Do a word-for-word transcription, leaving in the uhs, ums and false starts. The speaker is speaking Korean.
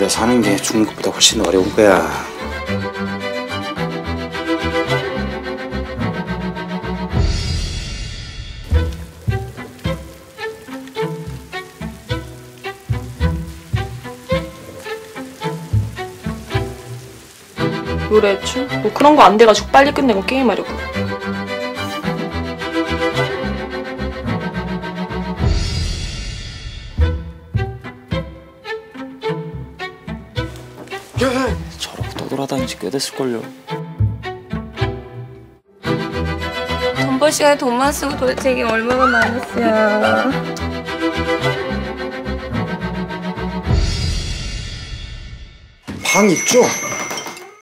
오래 사는 게 죽는 것보다 훨씬 어려운 거야. 노래, 춤? 뭐 그런 거 안 돼가지고 빨리 끝내고 게임하려고. 저러고 떠돌아다닌 지 꽤 됐을걸요. 돈 벌 시간에 돈만 쓰고 도대체 이게 얼마나 많았어요. 방 있죠?